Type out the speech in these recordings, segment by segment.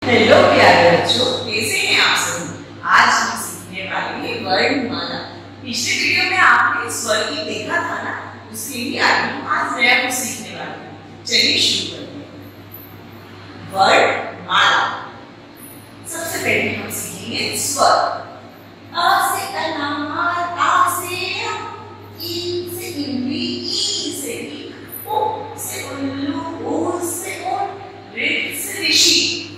Hello प्यारे बच्चों, कैसे हैं आप सभी। आज हम सीखने वाले हैं वर्णमाला। पिछले वीडियो में आपने स्वर की देखा था ना, उसके लिए आगे हम आज नया कुछ सीखने वाले हैं। चलिए शुरू करते हैं। वर्णमाला। सबसे पहले हम सीखेंगे स्वर। अ से अनार, आ से आम, ई से इमली, ई से ईख, ओ से उल्लू, ओ से ऊंट, ऋ से ऋषि,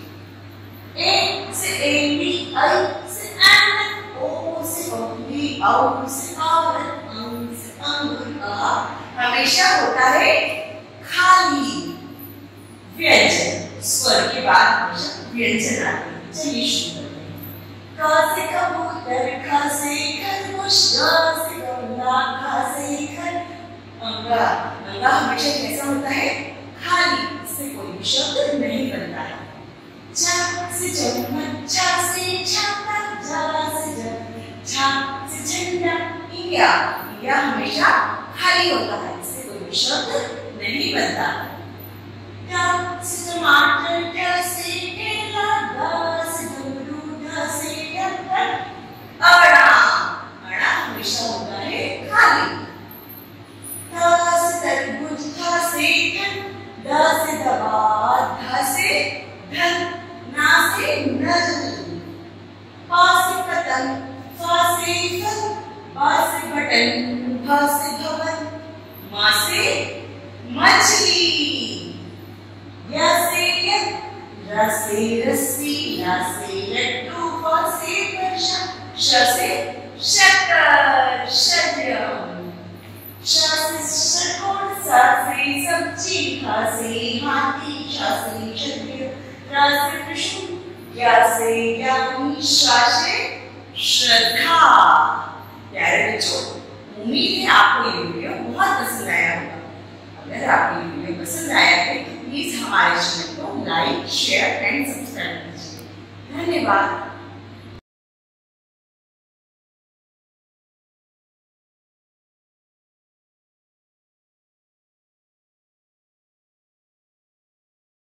ए से एली, आई से एन, ओ से औंधी, औ से औरत, अंग से अंगूर। हमेशा होता है खाली व्यंजन। स्वर के बाद हमेशा व्यंजन आते हैं। चलिए शुरू करते हैं। क से कबूतर, ख से खरगोश, ग से गमला, घ से घर। अंगा। अंगा हमेशा कैसा होता है? खाली, इससे कोई भी शब्द नहीं बनता है। च से चम्मच, छ से छाता, झ से झ, झ से झंडा। इंडिया। इंडिया हमेशा खाली होता है, इससे कोई भी शब्द नहीं बनता। ट से टमाटर, ठ से केला, ड से डमरू, ढ से ढक्कन। अड़ा। अड़ा हमेशा होता है खाली। थ से तरबूज, थ से ठंड, द से दबा, ध से धन, ना से नल। प से पतंग, फ से फल, ब से बटन, भ से भवन, म से मछली। य से यज्ञ, र से रस्सी, ल से लड्डू, फ से वर्षा, श से शक्कर, षड्यम। श से षट्कोण, स से सब्जी, ह से हाथी, श से क्षत्रिय, र से त्रिशूल, य से ज्ञानी, श से श्रद्धा। प्यारे बच्चों, उम्मीद है आपको ये वीडियो बहुत पसंद आया होगा। अगर आपको ये वीडियो पसंद आया है तो प्लीज हमारे चैनल को लाइक, शेयर एंड सब्सक्राइब कीजिए। धन्यवाद।